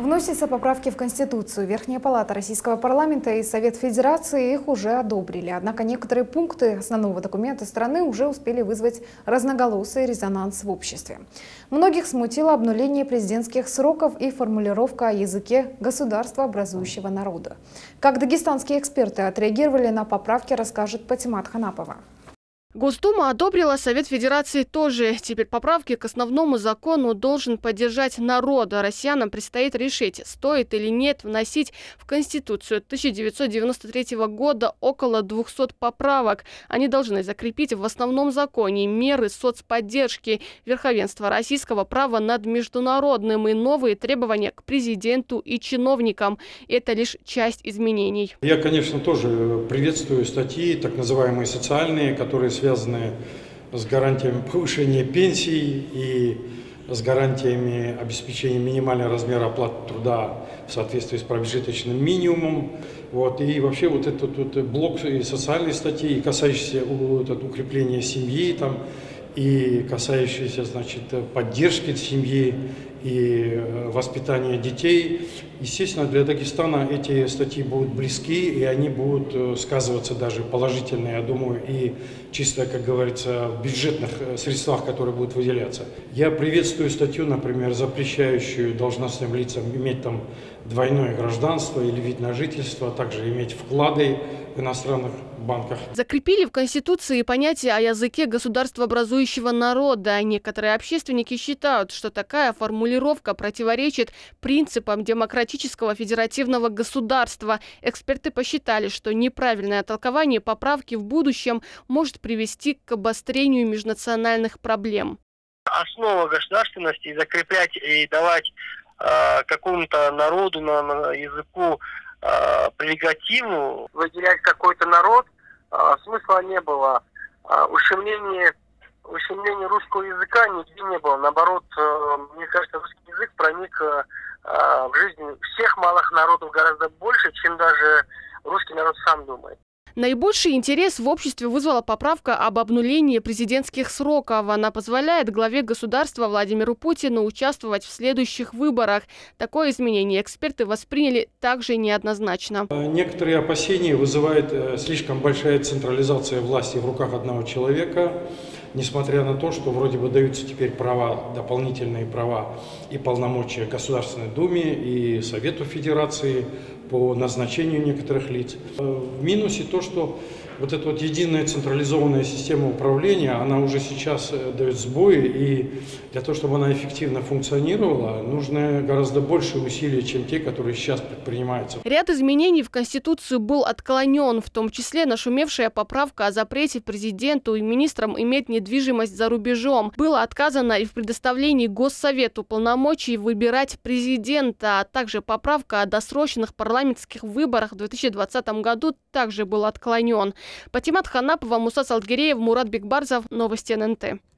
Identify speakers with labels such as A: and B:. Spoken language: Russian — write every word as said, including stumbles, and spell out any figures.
A: Вносятся поправки в Конституцию. Верхняя палата Российского парламента и Совет Федерации их уже одобрили. Однако некоторые пункты основного документа страны уже успели вызвать разноголосый резонанс в обществе. Многих смутило обнуление президентских сроков и формулировка о языке государства образующего народа. Как дагестанские эксперты отреагировали на поправки, расскажет Патимат Ханапова.
B: Госдума одобрила, Совет Федерации тоже. Теперь поправки к основному закону должен поддержать народ. А россиянам предстоит решить, стоит или нет вносить в Конституцию тысяча девятьсот девяносто третьего года около двухсот поправок. Они должны закрепить в основном законе меры соцподдержки, верховенство российского права над международным и новые требования к президенту и чиновникам. Это лишь часть изменений.
C: Я, конечно, тоже приветствую статьи, так называемые социальные, которые связанные с гарантиями повышения пенсий и с гарантиями обеспечения минимального размера оплаты труда в соответствии с промежуточным минимумом. Вот. И вообще вот этот вот блок и социальной статьи, касающиеся вот, укрепления семьи, там, и касающиеся, значит, поддержки семьи и воспитания детей. Естественно, для Дагестана эти статьи будут близки, и они будут сказываться даже положительно, я думаю, и чисто, как говорится, в бюджетных средствах, которые будут выделяться. Я приветствую статью, например, запрещающую должностным лицам иметь там двойное гражданство или вид на жительство, а также иметь вклады в иностранных банках.
B: Закрепили в Конституции понятие о языке государствообразующего народа. Некоторые общественники считают, что такая формулировка противоречит принципам демократического федеративного государства. Эксперты посчитали, что неправильное толкование поправки в будущем может привести к обострению межнациональных проблем.
D: Основа государственности закреплять и давать э, какому-то народу, на, на языку э, прерогативу, выделять какой-то народ, э, смысла не было. Э, ущемление, ущемление русского языка нигде не было. Наоборот, э, мне кажется, русский язык проник э, в жизнь всех малых народов гораздо больше, чем даже русский народ сам думает.
B: Наибольший интерес в обществе вызвала поправка об обнулении президентских сроков. Она позволяет главе государства Владимиру Путину участвовать в следующих выборах. Такое изменение эксперты восприняли также неоднозначно.
C: Некоторые опасения вызывает слишком большая централизация власти в руках одного человека, несмотря на то, что вроде бы даются теперь права, дополнительные права и полномочия Государственной Думе и Совету Федерации по назначению некоторых лиц. В минусе то, что вот эта вот единая централизованная система управления, она уже сейчас дает сбои, и для того, чтобы она эффективно функционировала, нужно гораздо больше усилий, чем те, которые сейчас предпринимаются.
B: Ряд изменений в Конституцию был отклонен, в том числе нашумевшая поправка о запрете президенту и министрам иметь недвижимость за рубежом. Было отказано и в предоставлении Госсовету полномочий выбирать президента, а также поправка о досрочных парламентских выборах в две тысячи двадцатом году также был отклонен. Патимат Ханапова, Муса Салдгиреев, Мурат Бекбарзов. Новости эн эн тэ.